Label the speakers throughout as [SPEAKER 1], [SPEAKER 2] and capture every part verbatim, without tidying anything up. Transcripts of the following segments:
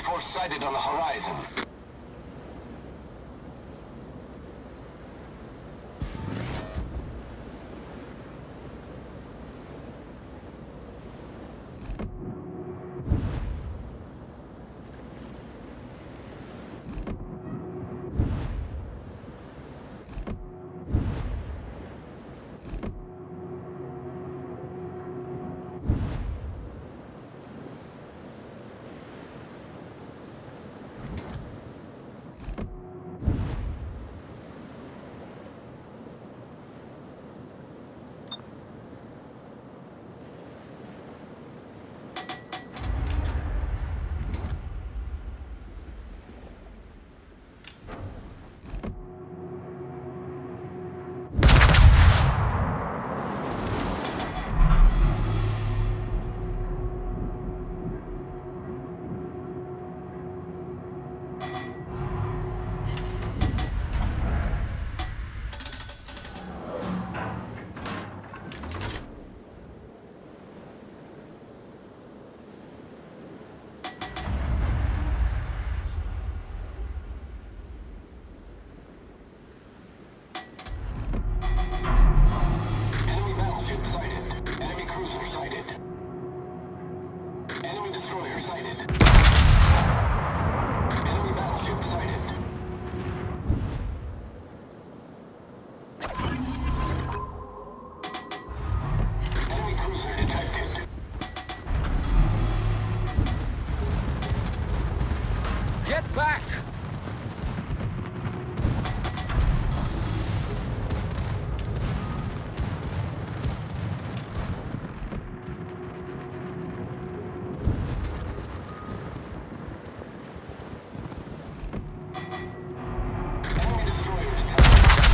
[SPEAKER 1] force sighted on the horizon.
[SPEAKER 2] Get back!
[SPEAKER 1] Enemy destroyer detected.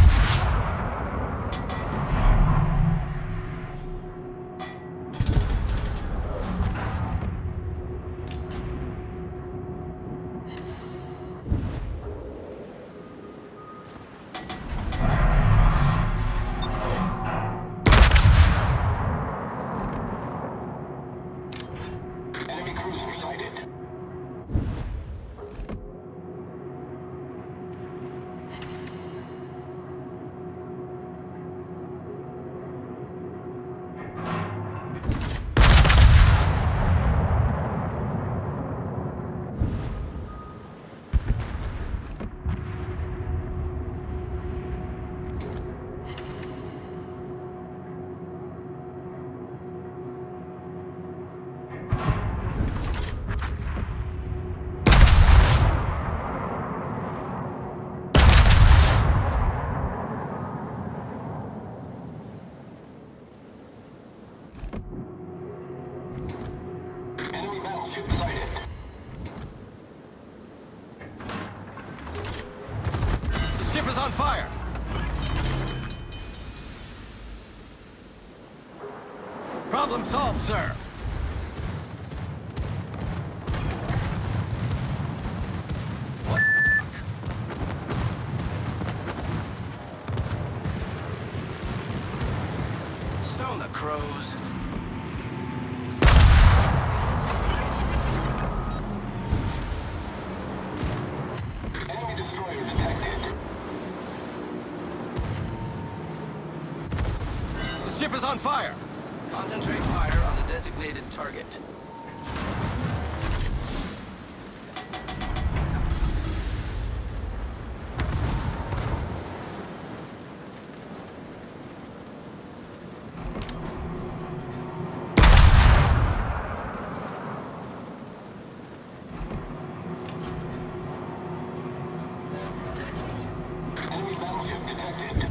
[SPEAKER 1] Enemy cruiser sighted. Enemy battleship sighted.
[SPEAKER 2] The ship is on fire! Problem solved, sir. What? Stone the crows.
[SPEAKER 1] Enemy destroyer detected.
[SPEAKER 2] The ship is on fire! Concentrate fire on the designated target.
[SPEAKER 1] Enemy battleship detected.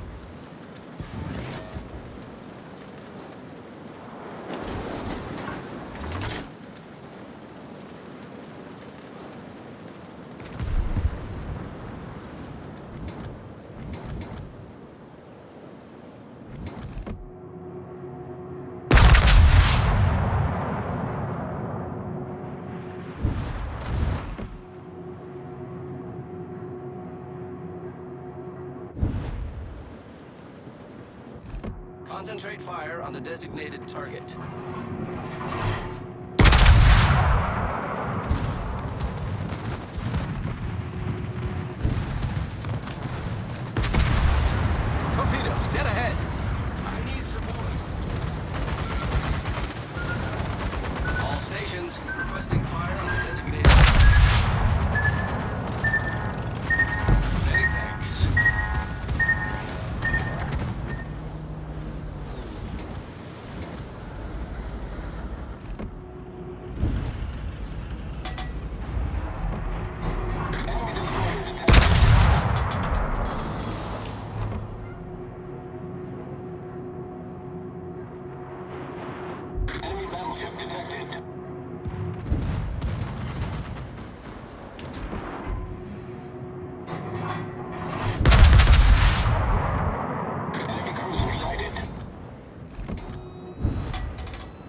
[SPEAKER 2] Concentrate fire on the designated target.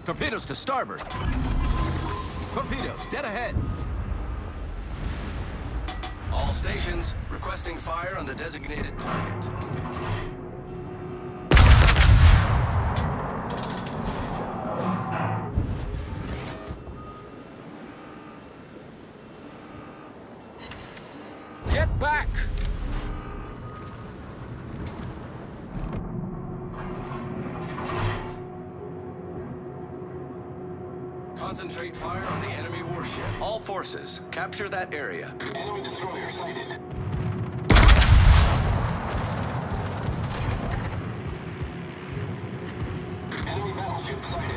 [SPEAKER 2] Torpedoes to starboard. Torpedoes, dead ahead. All stations, requesting fire on the designated target.
[SPEAKER 3] Get back!
[SPEAKER 2] Concentrate fire on the enemy warship. All forces, capture that area.
[SPEAKER 1] Enemy destroyer sighted. Enemy battleship sighted.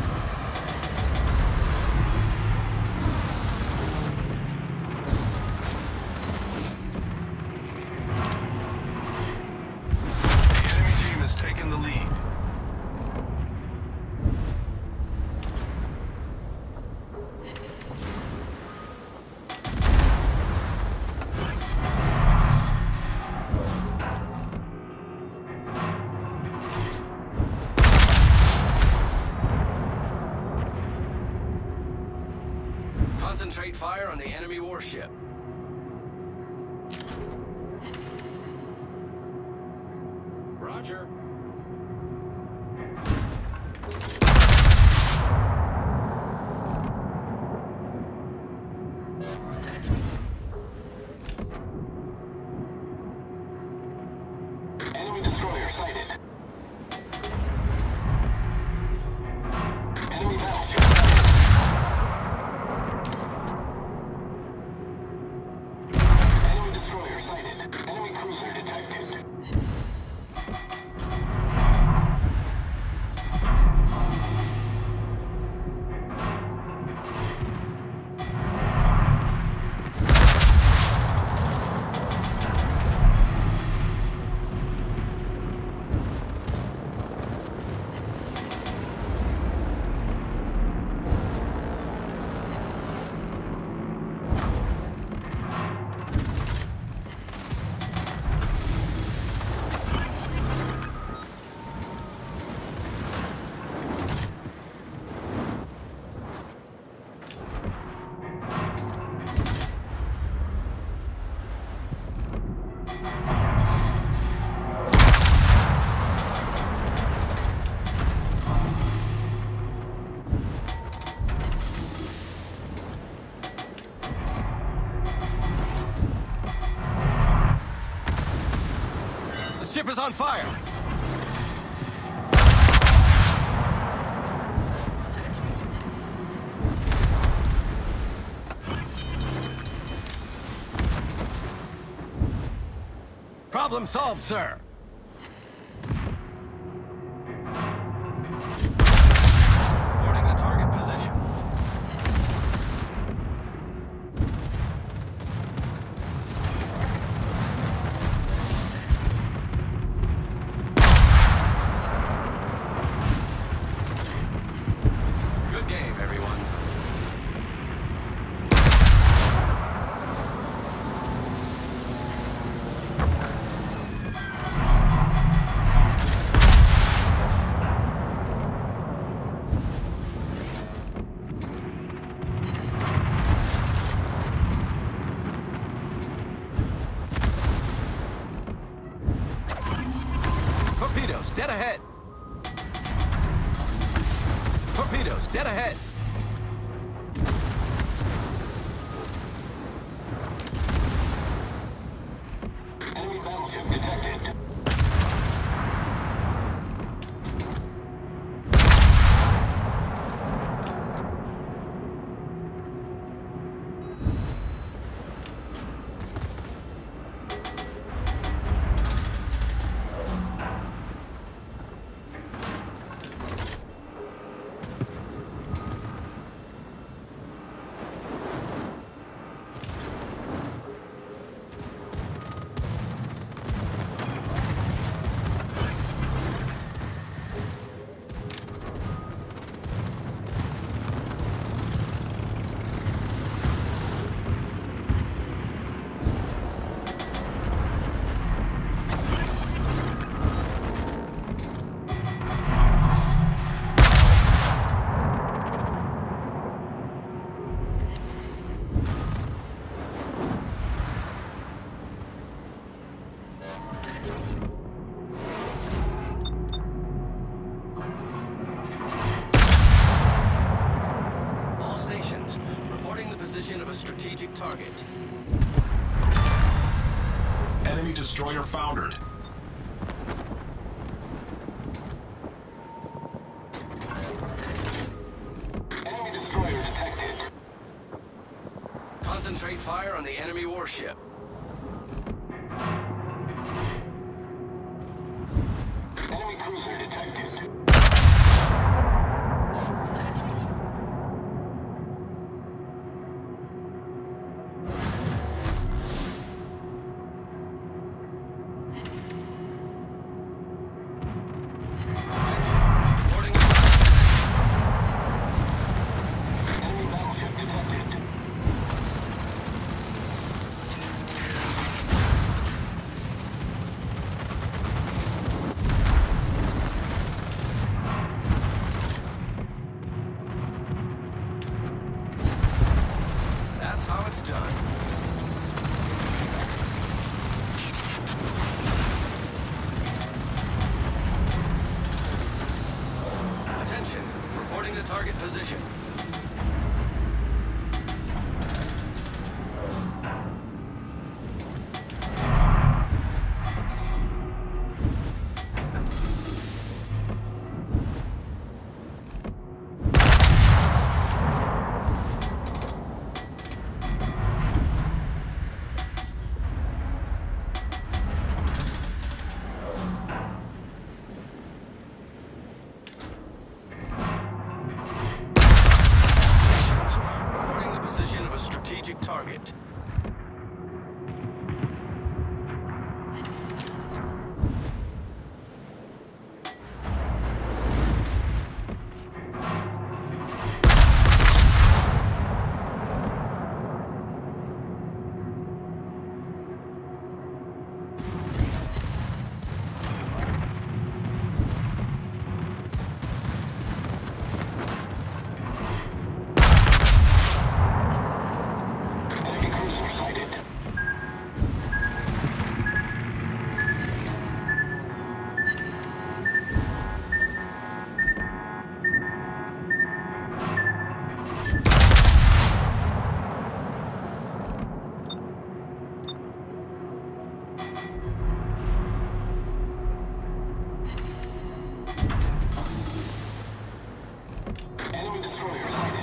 [SPEAKER 4] The enemy team has taken the lead.
[SPEAKER 2] Concentrate fire on the enemy warship.
[SPEAKER 3] Roger.
[SPEAKER 1] Enemy destroyer sighted. Enemy battleship sighted. Enemy destroyer sighted. Enemy cruiser detected.
[SPEAKER 2] The ship is on fire. Problem solved, sir. Reporting the target position. Good game, everyone. Torpedoes, dead ahead. Torpedoes, dead ahead.
[SPEAKER 1] Enemy battleship detected.
[SPEAKER 2] strategic target.
[SPEAKER 5] Enemy destroyer foundered.
[SPEAKER 1] Enemy destroyer detected.
[SPEAKER 2] Concentrate fire on the enemy warship.
[SPEAKER 1] Enemy cruiser detected.
[SPEAKER 2] Reporting the
[SPEAKER 1] Enemy battleship detected.
[SPEAKER 2] That's how it's done. Attention, reporting the target position. Reporting the position of a strategic target.
[SPEAKER 1] Enemy cruiser sighted. Enemy destroyer sighted.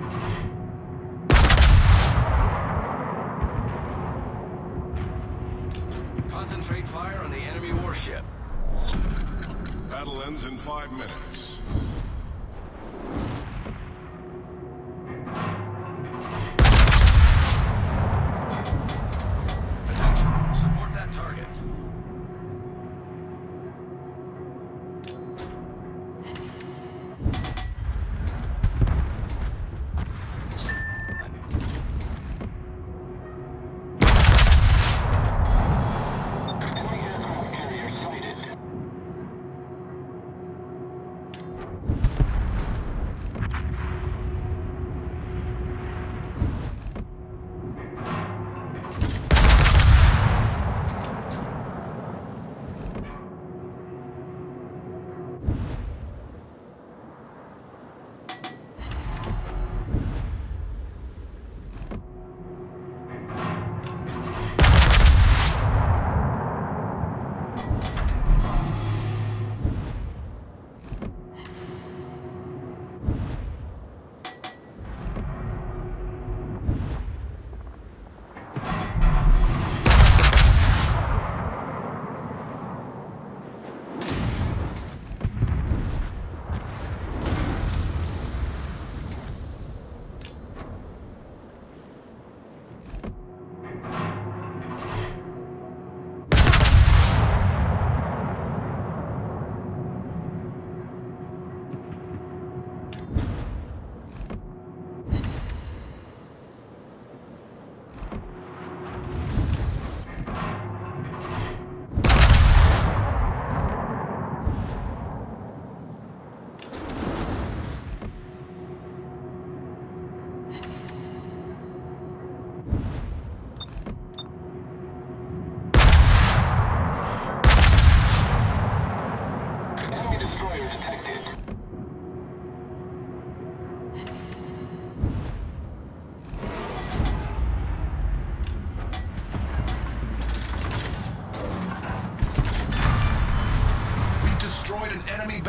[SPEAKER 2] Concentrate fire on the enemy warship.
[SPEAKER 4] Battle ends in five minutes.
[SPEAKER 2] Attention, support that target.
[SPEAKER 1] Enemy aircraft carrier sighted.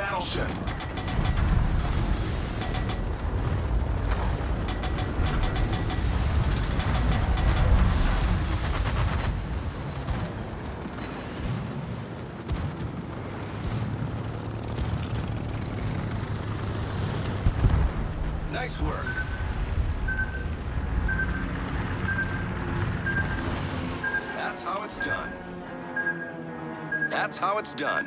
[SPEAKER 5] battleship.
[SPEAKER 2] Nice work. That's how it's done. That's how it's done.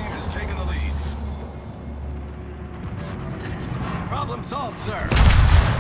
[SPEAKER 2] Problem solved, sir.